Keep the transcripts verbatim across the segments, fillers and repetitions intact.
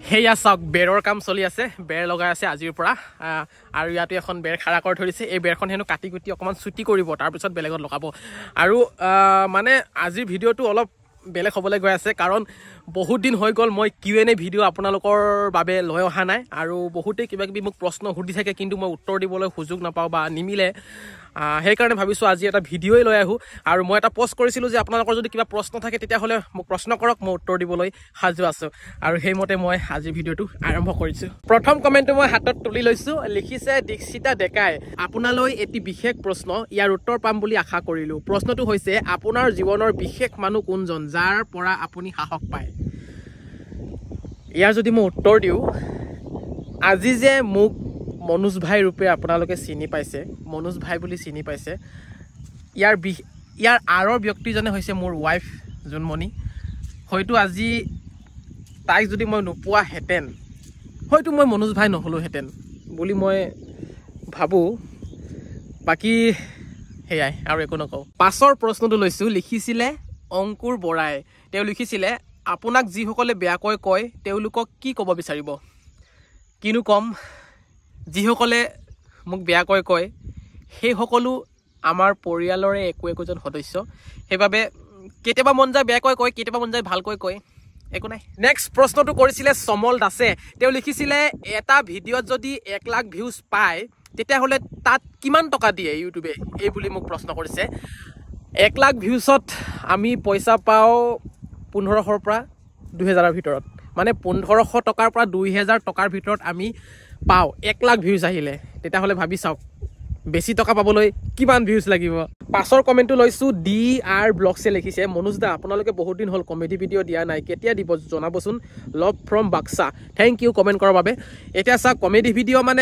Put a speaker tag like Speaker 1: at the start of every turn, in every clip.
Speaker 1: হেয়া চাওক বেৰৰ কাম চলি আছে বেৰ লগাই আছে আজিৰ পৰা আৰু ইয়াতে এখন বেৰ খাৰা কৰি ধৰিছে এই বেৰখন হেনো কাটি কুটি অকমান ছুটি কৰিব তাৰ পিছত বেলেগত লগাব আৰু মানে আজিৰ ভিডিঅ'টো অলপ বেলেগ হ'বলৈ গৈ আছে কাৰণ বহুত দিন হৈ গ'ল মই কিউ এন এ ভিডিঅ' আপোনালোকৰ বাবে লৈ অহা নাই আৰু বহুতে কিবা কিবি মোক প্ৰশ্ন সুধি থাকে কিন্তু মই উত্তৰ দিবলৈ সুযোগ নাপাওঁ বা নিমিলে সেইকাৰণে ভাবিছোঁ আজি এটা ভিডিঅ'ই লৈ আহোঁ আৰু মই এটা পোষ্ট কৰিছিলোঁ যে আপোনালোকৰ যদি কিবা প্ৰশ্ন থাকে তেতিয়াহ'লে মোক প্ৰশ্ন কৰক মই উত্তৰ দিবলৈ সাজু আছোঁ আৰু সেইমতে মই আজিৰ ভিডিঅ'টো আৰম্ভ কৰিছোঁ প্ৰথম কমেণ্টটো মই হাতত তুলি লৈছোঁ লিখিছে দীক্ষিতা ডেকাই আপোনালৈ এটি বিশেষ প্ৰশ্ন ইয়াৰ উত্তৰ পাম বুলি আশা কৰিলোঁ প্ৰশ্নটো হৈছে আপোনাৰ জীৱনৰ বিশেষ মানুহ কোনজন যাৰ পৰা আপুনি সাহস পায় ইয়াৰ যদি মই উত্তৰ দিওঁ আজি যে মোক manuj bhai ৰূপে আপোনালোকে চিনি পাইছে manuj bhai বুলি চিনি পাইছে ইয়াৰ ইয়াৰ আৰৰ ব্যক্তিজনে হৈছে মোৰ ওয়াইফ জুনমণি হয়তো আজি তাইক যদি মই নোপোৱা হেতেন হয়তো মই manuj bhai নহলো হেতেন বুলি মই ভাবো বাকি হেয়াই আৰু একো নকওঁ পাছৰ প্ৰশ্নটো লৈছো লিখিছিলে অংকুৰ বৰাই তেওঁ লিখিছিলে আপোনাক যিসকলে বেয়াকৈ কয় তেওঁলোকক কি ক'ব বিচাৰিব কিনো কম যিসকলে মোক বেয়াকৈ কয় সেই সকলো আমাৰ পৰিয়ালৰে একো একোজন সদস্য সেইবাবে কেতিয়াবা মন যায় বেয়াকৈ কয় কেতিয়াবা মন যায় ভালকৈ কয় একো নাই নেক্সট প্ৰশ্নটো কৰিছিলে সমল দাসে তেওঁ লিখিছিলে এটা ভিডিঅ'ত যদি এক লাখ ভিউজ পায় তেতিয়াহ'লে তাত কিমান টকা দিয়ে ইউটিউবে এই বুলি মোক প্ৰশ্ন কৰিছে এক লাখ ভিউজত আমি পইচা পাওঁ পোন্ধৰশৰ পৰা দুই হাজাৰৰ ভিতৰত মানে পোন্ধৰশ টকাৰ পৰা দুই হাজাৰ টকাৰ ভিতৰত আমি পাওঁ এক লাখ ভিউজ আহিলে তেতিয়াহ'লে ভাবি চাওক বেছি টকা পাবলৈ কিমান ভিউজ লাগিব পাছৰ কমেণ্টটো লৈছোঁ ডি আৰ ব্লগছে লিখিছে manuj দা আপোনালোকে বহুত দিন হ'ল কমেডি ভিডিঅ' দিয়া নাই কেতিয়া দিব জনাবচোন love from Baksa thank you comment কৰাৰ বাবে এতিয়া চাওক কমেডি ভিডিঅ' মানে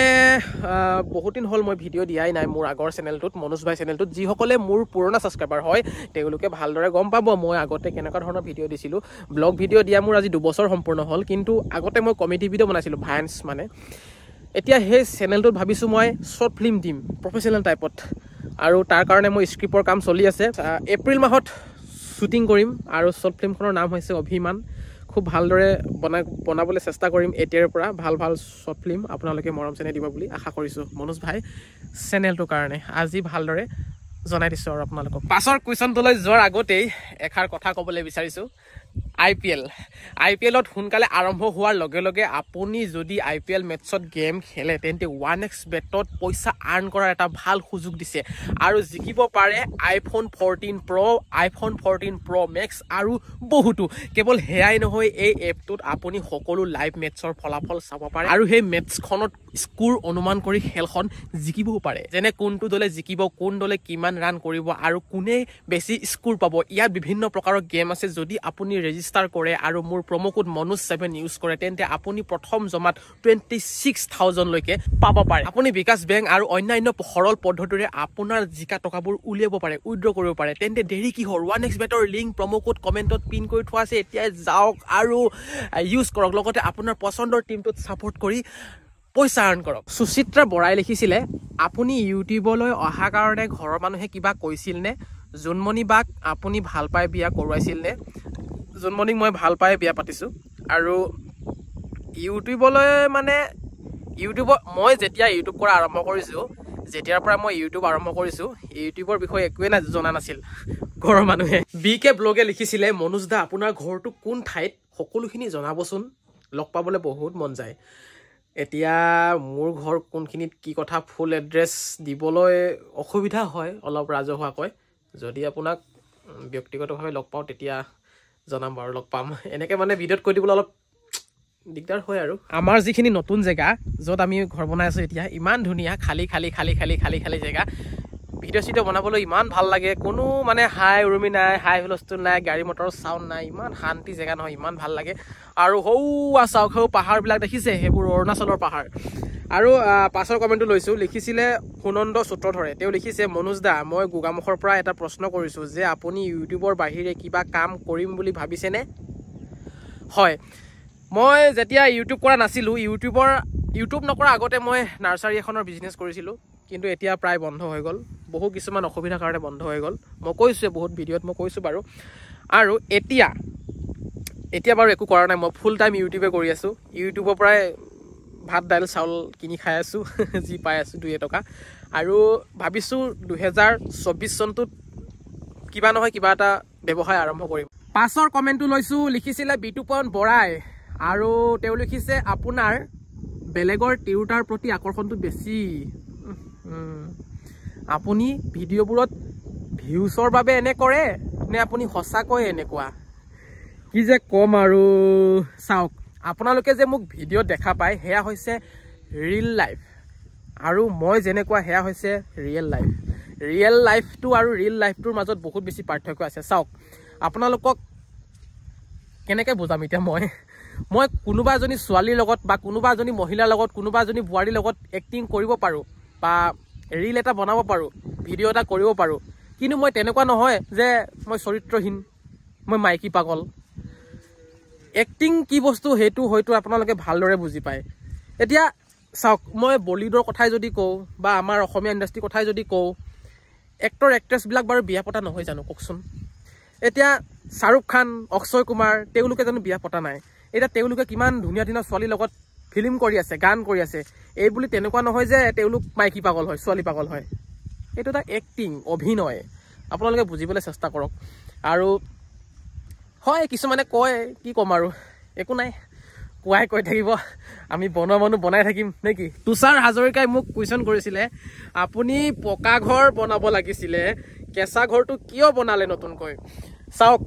Speaker 1: বহুত দিন হ'ল মই ভিডিঅ' দিয়াই নাই মোৰ আগৰ চেনেলটোত manuj bhai চেনেলটোত যিসকলে মোৰ পুৰণা ছাবস্ক্ৰাইবাৰ হয় তেওঁলোকে ভালদৰে গম পাব মই আগতে কেনেকুৱা ধৰণৰ ভিডিঅ' দিছিলোঁ ব্লগ ভিডিঅ' দিয়া মোৰ আজি দুবছৰ সম্পূৰ্ণ হ'ল কিন্তু আগতে মই কমেডি ভিডিঅ' বনাইছিলোঁ ভায়েন্স মানে এতিয়া সেই চেনেলটোত ভাবিছোঁ মই শ্বৰ্ট ফিল্ম দিম প্ৰফেশ্যনেল টাইপত আৰু তাৰ কাৰণে মই স্ক্ৰিপ্টৰ কাম চলি আছে এপ্ৰিল মাহত শ্বুটিং কৰিম আৰু শ্বৰ্ট ফিল্মখনৰ নাম হৈছে অভিমান খুব ভালদৰে বনাই বনাবলৈ চেষ্টা কৰিম এতিয়াৰ পৰা ভাল ভাল শ্বৰ্ট ফিল্ম আপোনালোকে মৰম চেনেহ দিব বুলি আশা কৰিছোঁ manuj bhai চেনেলটোৰ কাৰণে আজি ভালদৰে জনাই দিছোঁ আৰু আপোনালোকক পাছৰ কুৱেশ্যনটোলৈ যোৱাৰ আগতেই এষাৰ কথা ক'বলৈ বিচাৰিছোঁ I P L I P এলত সোনকালে আৰম্ভ হোৱাৰ লগে লগে আপুনি যদি আই পি এল মেটছত গেম খেলে তেন্তে ওৱান এক্স বেটত পইচা আৰ্ণ কৰাৰ এটা ভাল সুযোগ দিছে আৰু জিকিব পাৰে iPhone fourteen pro' iPhone fourteen pro' max আৰু বহুতো কেৱল সেয়াই নহয় এই এপটোত আপুনি সকলো লাইভ মেটছৰ ফলাফল চাব পাৰে আৰু সেই মেটছখনত স্কোৰ অনুমান কৰি খেলখন জিকিবও পাৰে যেনে কোনটো দলে জিকিব কোন দলে কিমান ৰান কৰিব আৰু কোনে বেছি স্কোৰ পাব ইয়াত বিভিন্ন প্ৰকাৰৰ গেম আছে যদি আপুনি ৰেজিষ্টাৰ কৰে আৰু মোৰ promo' code manuj seven use কৰে তেন্তে আপুনি প্ৰথম জমাত টুৱেণ্টি ছিক্স থাউজেণ্ড লৈকে পাব পাৰে আপুনি বিকাশ বেংক আৰু অন্যান্য সৰল পদ্ধতিৰে আপোনাৰ জিকা টকাবোৰ উলিয়াব পাৰে উইথড্ৰ কৰিব পাৰে তেন্তে দেৰি কি হ'ল one x bet link promo' code কমেণ্টত পিন কৰি থোৱা আছে এতিয়াই যাওক আৰু ইউজ কৰক লগতে আপোনাৰ পচন্দৰ টিমটোত ছাপোৰ্ট কৰি পইচা আৰ্ণ কৰক সুচিত্ৰা বৰাই লিখিছিলে আপুনি ইউটিউবলৈ অহা কাৰণে ঘৰৰ মানুহে কিবা কৈছিল নে জুনমণি বাক আপুনি ভাল পাই বিয়া কৰোৱাইছিল নে জুনমণিক মই ভাল পাই বিয়া পাতিছোঁ আৰু ইউটিউবলৈ মানে ইউটিউবত মই যেতিয়া ইউটিউব কৰা আৰম্ভ কৰিছোঁ যেতিয়াৰ পৰা মই ইউটিউব আৰম্ভ কৰিছোঁ ইউটিউবৰ বিষয়ে একোৱে না জনা নাছিল ঘৰৰ মানুহে বি কে ব্লগে লিখিছিলে manuj দা আপোনাৰ ঘৰটো কোন ঠাইত সকলোখিনি জনাবচোন লগ পাবলৈ বহুত মন যায় এতিয়া মোৰ ঘৰ কোনখিনিত কি কথা ফুল এড্ৰেছ দিবলৈ অসুবিধা হয় অলপ ৰাজহুৱাকৈ যদি আপোনাক ব্যক্তিগতভাৱে লগ পাওঁ তেতিয়া জনাম বাৰু লগ পাম এনেকৈ মানে ভিডিঅ'ত কৈ দিবলৈ অলপ দিগদাৰ হয় আৰু আমাৰ যিখিনি নতুন জেগা য'ত আমি ঘৰ বনাই আছোঁ এতিয়া ইমান ধুনীয়া খালী খালী খালী খালী খালী খালী জেগা ভিডিঅ' চিডিঅ' বনাবলৈ ইমান ভাল লাগে কোনো মানে হাই উৰুমি নাই হাই হুলস্থুল নাই গাড়ী মটৰৰ চাউণ্ড নাই ইমান শান্তি জেগা নহয় ইমান ভাল লাগে আৰু সৌ চাওক সৌ পাহাৰবিলাক দেখিছে সেইবোৰ অৰুণাচলৰ পাহাৰ আৰু পাছৰ কমেণ্টটো লৈছোঁ লিখিছিলে সুনন্দ সূত্ৰধৰে তেওঁ লিখিছে manuj দা মই গোগামুখৰ পৰা এটা প্ৰশ্ন কৰিছোঁ যে আপুনি ইউটিউবৰ বাহিৰে কিবা কাম কৰিম বুলি ভাবিছেনে হয় মই যেতিয়া ইউটিউব কৰা নাছিলোঁ ইউটিউবৰ ইউটিউব নকৰা আগতে মই নাৰ্চাৰী এখনৰ বিজনেছ কৰিছিলোঁ কিন্তু এতিয়া প্ৰায় বন্ধ হৈ গ'ল বহু কিছুমান অসুবিধাৰ কাৰণে বন্ধ হৈ গ'ল মই কৈছোঁ বহুত ভিডিঅ'ত মই কৈছোঁ বাৰু আৰু এতিয়া এতিয়া বাৰু একো কৰা নাই, মই ফুল টাইম ইউটিউবে কৰি আছোঁ। ইউটিউবৰ পৰাই ভাত দাইল চাউল কিনি খাই আছোঁ, যি পাই আছোঁ দুই এটকা। আৰু ভাবিছোঁ দুহেজাৰ চৌব্বিছ চনটোত কিবা নহয় কিবা এটা ব্যৱসায় আৰম্ভ কৰিম। পাছৰ কমেণ্টটো লৈছোঁ, লিখিছিলে বিতুপন বৰাই, আৰু তেওঁ লিখিছে আপোনাৰ বেলেগৰ তিৰোতাৰ প্ৰতি আকৰ্ষণটো বেছি। আপুনি ভিডিঅ'বোৰত ভিউচৰ বাবে এনে কৰে নে আপুনি সঁচাকৈ এনেকুৱা? কি যে ক'ম আৰু। চাওক, আপোনালোকে যে মোক ভিডিঅ'ত দেখা পায় সেয়া হৈছে ৰিয়েল লাইফ, আৰু মই যেনেকুৱা সেয়া হৈছে ৰিয়েল লাইফ। ৰিয়েল লাইফটো আৰু ৰিয়েল লাইফটোৰ মাজত বহুত বেছি পাৰ্থক্য আছে। চাওক, আপোনালোকক কেনেকৈ বুজাম এতিয়া মই মই কোনোবা এজনী ছোৱালীৰ লগত বা কোনোবা এজনী মহিলাৰ লগত কোনোবা এজনী বোৱাৰীৰ লগত এক্টিং কৰিব পাৰোঁ বা ৰিল এটা বনাব পাৰোঁ, ভিডিঅ' এটা কৰিব পাৰোঁ, কিন্তু মই তেনেকুৱা নহয় যে মই চৰিত্ৰহীন, মই মাইকী পাগল। এক্টিং কি বস্তু সেইটো হয়তো আপোনালোকে ভালদৰে বুজি পায়। এতিয়া চাওক, মই বলিউডৰ কথাই যদি কওঁ বা আমাৰ অসমীয়া ইণ্ডাষ্ট্ৰিৰ কথাই যদি কওঁ, এক্টৰ এক্ট্ৰেছবিলাক বাৰু বিয়া পতা নহয় জানো কওকচোন? এতিয়া শ্বাহৰুখ খান, অক্ষয় কুমাৰ, তেওঁলোকে জানো বিয়া পতা নাই? এতিয়া তেওঁলোকে কিমান ধুনীয়া ধুনীয়া ছোৱালীৰ লগত ফিল্ম কৰি আছে, গান কৰি আছে। এই বুলি তেনেকুৱা নহয় যে তেওঁলোক মাইকী পাগল হয়, ছোৱালী পাগল হয়। এইটো এটা এক্টিং, অভিনয়। আপোনালোকে বুজিবলৈ চেষ্টা কৰক। আৰু হয়, কিছুমানে কয়, কি ক'ম আৰু, একো নাই, কোৱাই কৈ থাকিব, আমি বনোৱা মানুহ বনাই থাকিম নে কি? তুষাৰ হাজৰিকাই মোক কুৱেশ্যন কৰিছিলে, আপুনি পকা ঘৰ বনাব লাগিছিলে, কেঁচা ঘৰটো কিয় বনালে নতুনকৈ? চাওক,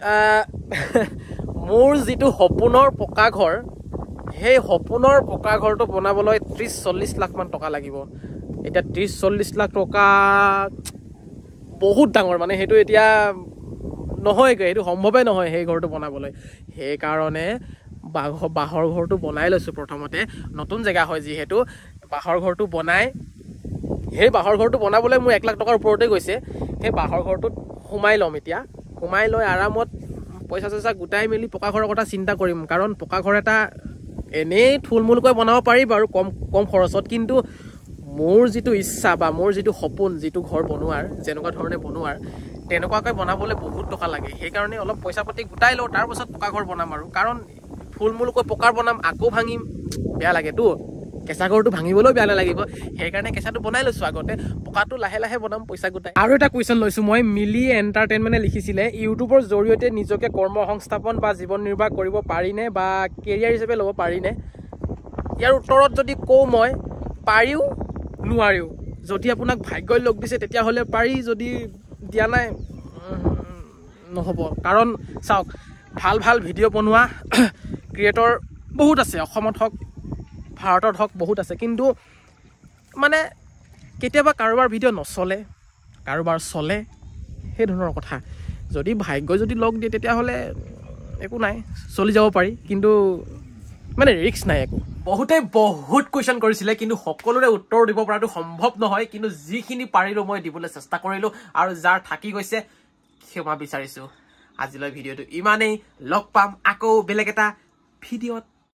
Speaker 1: মোৰ যিটো সপোনৰ পকা ঘৰ, সেই সপোনৰ পকা ঘৰটো বনাবলৈ ত্ৰিছ চল্লিছ লাখ মান টকা লাগিব। এতিয়া ত্ৰিছ চল্লিছ লাখ টকা বহুত ডাঙৰ, মানে সেইটো এতিয়া নহয়গৈ, সেইটো সম্ভৱেই নহয় সেই ঘৰটো বনাবলৈ। সেইকাৰণে বাঘ বাঁহৰ ঘৰটো বনাই লৈছোঁ প্ৰথমতে। নতুন জেগা হয় যিহেতু, বাঁহৰ ঘৰটো বনাই, সেই বাঁহৰ ঘৰটো বনাবলৈ মোৰ এক লাখ টকাৰ ওপৰতে গৈছে। সেই বাঁহৰ ঘৰটোত সোমাই ল'ম এতিয়া, সোমাই লৈ আৰামত পইচা চইচা গোটাই মেলি পকা ঘৰৰ কথা চিন্তা কৰিম। কাৰণ পকা ঘৰ এটা এনেই থুলমূলকৈ বনাব পাৰি বাৰু, কম কম খৰচত, কিন্তু মোৰ যিটো ইচ্ছা বা মোৰ যিটো সপোন, যিটো ঘৰ বনোৱাৰ, যেনেকুৱা ধৰণে বনোৱাৰ, তেনেকুৱাকৈ বনাবলৈ বহুত টকা লাগে। সেইকাৰণে অলপ পইচা পাতি গোটাই লওঁ, তাৰপাছত পকা ঘৰ বনাম আৰু। কাৰণ থুলমূলকৈ পকাৰ বনাম, আকৌ ভাঙিম, বেয়া লাগেতো। কেঁচা ঘৰটো ভাঙিবলৈও বেয়া নালাগিব, সেইকাৰণে কেঁচাটো বনাই লৈছোঁ আগতে, পকাটো লাহে লাহে বনাম পইচা গোটাই। আৰু এটা কুৱেশ্যন লৈছোঁ মই, মিলি এণ্টাৰটেইনমেণ্টে লিখিছিলে, ইউটিউবৰ জৰিয়তে নিজকে কৰ্ম সংস্থাপন বা জীৱন নিৰ্বাহ কৰিব পাৰিনে বা কেৰিয়াৰ হিচাপে ল'ব পাৰিনে? ইয়াৰ উত্তৰত যদি কওঁ মই, পাৰিও নোৱাৰিও। যদি আপোনাক ভাগ্যই লগ দিছে তেতিয়াহ'লে পাৰি, যদি দিয়া নাই নহ'ব। কাৰণ চাওক, ভাল ভাল ভিডিঅ' বনোৱা ক্ৰিয়েটৰ বহুত আছে, অসমত হওক ভাৰতত হওক বহুত আছে, কিন্তু মানে কেতিয়াবা কাৰোবাৰ ভিডিঅ' নচলে, কাৰোবাৰ চলে, সেই ধৰণৰ কথা। যদি ভাগ্যই যদি লগ দিয়ে তেতিয়াহ'লে একো নাই, চলি যাব পাৰি, কিন্তু মানে ৰিস্ক নাই একো। বহুতে বহুত কুৱেশ্যন কৰিছিলে, কিন্তু সকলোৰে উত্তৰ দিব পৰাটো সম্ভৱ নহয়, কিন্তু যিখিনি পাৰিলোঁ মই দিবলৈ চেষ্টা কৰিলোঁ, আৰু যাৰ থাকি গৈছে ক্ষমা বিচাৰিছোঁ। আজিলৈ ভিডিঅ'টো ইমানেই, লগ পাম আকৌ বেলেগ এটা ভিডিঅ'ত।